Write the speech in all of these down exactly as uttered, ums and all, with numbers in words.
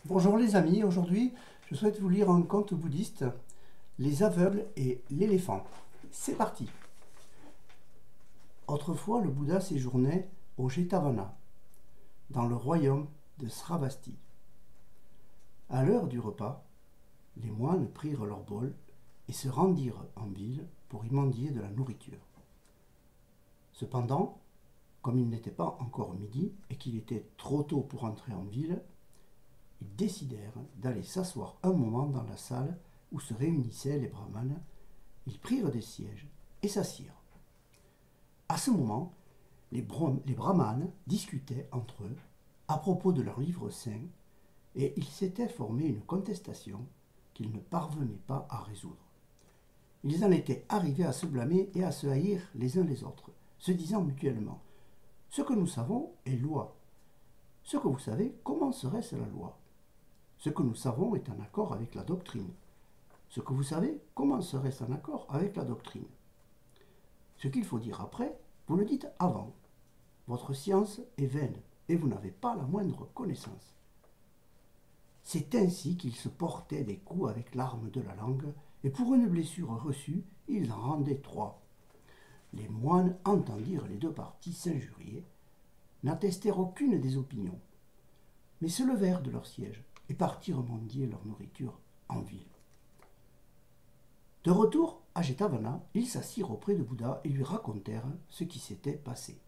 Bonjour les amis, aujourd'hui je souhaite vous lire un conte bouddhiste, Les aveugles et l'éléphant. C'est parti. Autrefois le Bouddha séjournait au Jetavana, dans le royaume de Sravasti. À l'heure du repas, les moines prirent leur bol et se rendirent en ville pour y mendier de la nourriture. Cependant, comme il n'était pas encore midi et qu'il était trop tôt pour entrer en ville, ils décidèrent d'aller s'asseoir un moment dans la salle où se réunissaient les brahmanes. Ils prirent des sièges et s'assirent. À ce moment, les, les brahmanes discutaient entre eux à propos de leur livre saint et il s'était formé une contestation qu'ils ne parvenaient pas à résoudre. Ils en étaient arrivés à se blâmer et à se haïr les uns les autres, se disant mutuellement « Ce que nous savons est loi. Ce que vous savez, comment serait-ce la loi ? Ce que nous savons est en accord avec la doctrine. Ce que vous savez, comment serait-ce en accord avec la doctrine ? Ce qu'il faut dire après, vous le dites avant. Votre science est vaine et vous n'avez pas la moindre connaissance. » C'est ainsi qu'ils se portaient des coups avec l'arme de la langue, et pour une blessure reçue, ils en rendaient trois. Les moines entendirent les deux parties s'injurier, n'attestèrent aucune des opinions, mais se levèrent de leur siège et partirent mendier leur nourriture en ville. De retour à Jetavana, ils s'assirent auprès de Bouddha et lui racontèrent ce qui s'était passé.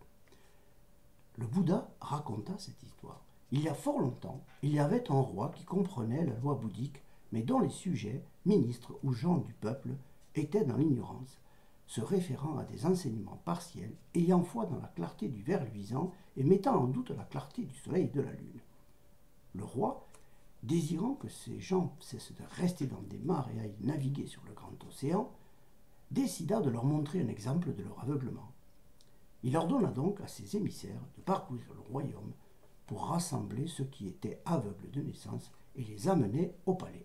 Le Bouddha raconta cette histoire. Il y a fort longtemps, il y avait un roi qui comprenait la loi bouddhique, mais dont les sujets, ministres ou gens du peuple, étaient dans l'ignorance, se référant à des enseignements partiels, ayant foi dans la clarté du ver luisant et mettant en doute la clarté du soleil et de la lune. Le roi, désirant que ces gens cessent de rester dans des mares et aillent naviguer sur le grand océan, décida de leur montrer un exemple de leur aveuglement. Il ordonna donc à ses émissaires de parcourir le royaume pour rassembler ceux qui étaient aveugles de naissance et les amener au palais.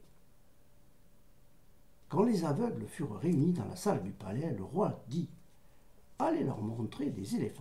Quand les aveugles furent réunis dans la salle du palais, le roi dit « Allez leur montrer des éléphants. »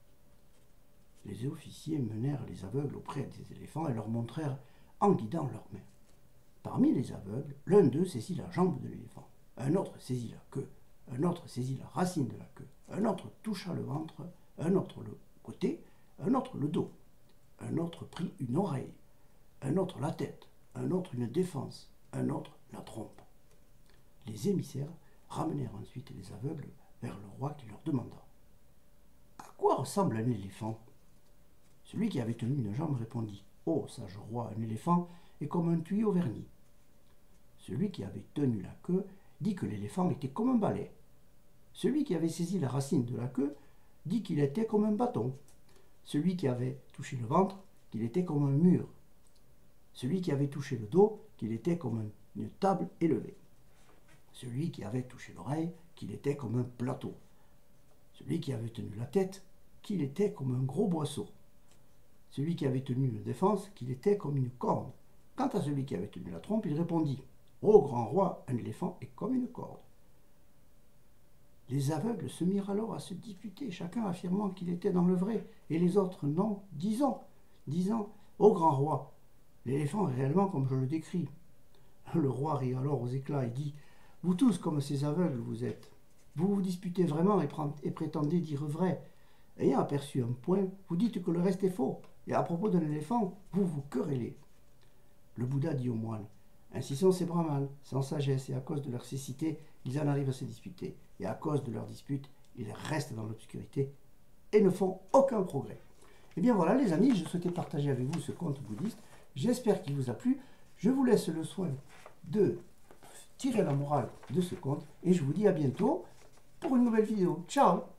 Les officiers menèrent les aveugles auprès des éléphants et leur montrèrent en guidant leurs mains. Parmi les aveugles, l'un d'eux saisit la jambe de l'éléphant, un autre saisit la queue, un autre saisit la racine de la queue, un autre toucha le ventre, un autre le côté, un autre le dos, un autre prit une oreille, un autre la tête, un autre une défense, un autre la trompe. Les émissaires ramenèrent ensuite les aveugles vers le roi qui leur demanda « À quoi ressemble un éléphant ?» Celui qui avait tenu une jambe répondit « Ô sage roi, un éléphant est comme un tuyau verni. » Celui qui avait tenu la queue dit que l'éléphant était comme un balai. Celui qui avait saisi la racine de la queue dit qu'il était comme un bâton. Celui qui avait touché le ventre, qu'il était comme un mur. Celui qui avait touché le dos, qu'il était comme une table élevée. Celui qui avait touché l'oreille, qu'il était comme un plateau. Celui qui avait tenu la tête, qu'il était comme un gros boisseau. Celui qui avait tenu une défense, qu'il était comme une corne. Quant à celui qui avait tenu la trompe, il répondit « Ô grand roi, un éléphant est comme une corde. » Les aveugles se mirent alors à se disputer, chacun affirmant qu'il était dans le vrai, et les autres non, disant, disant « Ô grand roi, l'éléphant est réellement comme je le décris. » Le roi rit alors aux éclats et dit « Vous tous comme ces aveugles vous êtes. Vous vous disputez vraiment et, et prétendez dire vrai. Ayant aperçu un point, vous dites que le reste est faux. Et à propos de l'éléphant, vous vous querellez. » Le Bouddha dit aux moines « Ainsi sont ces brahmanes, sans sagesse, et à cause de leur cécité, ils en arrivent à se disputer. Et à cause de leur dispute, ils restent dans l'obscurité et ne font aucun progrès. » Et bien voilà les amis, je souhaitais partager avec vous ce conte bouddhiste. J'espère qu'il vous a plu. Je vous laisse le soin de tirer la morale de ce conte et je vous dis à bientôt pour une nouvelle vidéo. Ciao!